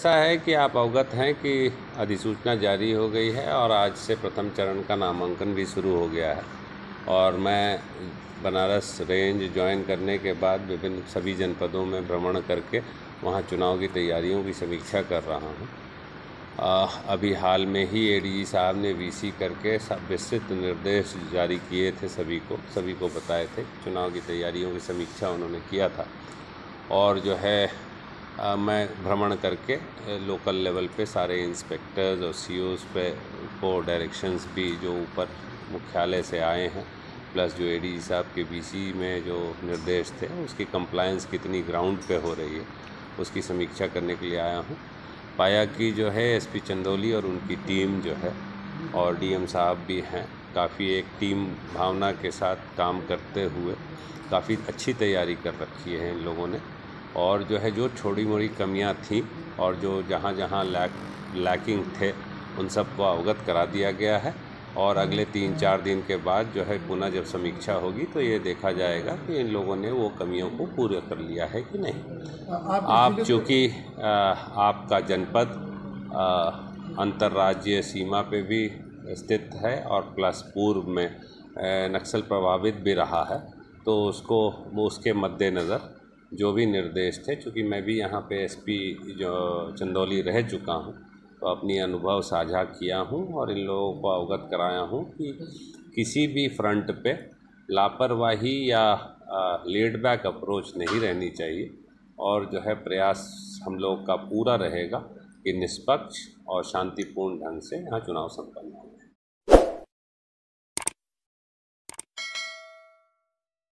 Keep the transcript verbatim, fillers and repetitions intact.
ऐसा है कि आप अवगत हैं कि अधिसूचना जारी हो गई है और आज से प्रथम चरण का नामांकन भी शुरू हो गया है। और मैं बनारस रेंज ज्वाइन करने के बाद विभिन्न सभी जनपदों में भ्रमण करके वहां चुनाव की तैयारियों की समीक्षा कर रहा हूं। अभी हाल में ही एडीजी साहब ने वीसी करके सब विस्तृत निर्देश जारी किए थे, सभी को सभी को बताए थे। चुनाव की तैयारियों की समीक्षा उन्होंने किया था और जो है आ, मैं भ्रमण करके लोकल लेवल पे सारे इंस्पेक्टर्स और सीओज पे को डायरेक्शंस भी जो ऊपर मुख्यालय से आए हैं, प्लस जो एडीजी साहब के वीसी में जो निर्देश थे उसकी कंप्लायंस कितनी ग्राउंड पे हो रही है उसकी समीक्षा करने के लिए आया हूँ। पाया कि जो है एसपी चंदौली और उनकी टीम जो है और डीएम साहब भी हैं, काफ़ी एक टीम भावना के साथ काम करते हुए काफ़ी अच्छी तैयारी कर रखी है इन लोगों ने। और जो है जो छोटी मोटी कमियां थी और जो जहां जहां लैक लैकिंग थे उन सबको अवगत करा दिया गया है। और अगले तीन चार दिन के बाद जो है पुनः जब समीक्षा होगी तो ये देखा जाएगा कि इन लोगों ने वो कमियों को पूरा कर लिया है कि नहीं। आप, आप चूँकि आपका जनपद अंतर्राज्यीय सीमा पे भी स्थित है और प्लस पूर्व में नक्सल प्रभावित भी रहा है, तो उसको वो उसके मद्देनज़र जो भी निर्देश थे, चूँकि मैं भी यहाँ पे एसपी जो चंदौली रह चुका हूँ तो अपनी अनुभव साझा किया हूँ और इन लोगों को अवगत कराया हूँ कि किसी भी फ्रंट पे लापरवाही या लेड बैक अप्रोच नहीं रहनी चाहिए। और जो है प्रयास हम लोग का पूरा रहेगा कि निष्पक्ष और शांतिपूर्ण ढंग से यहाँ चुनाव संपन्न हो।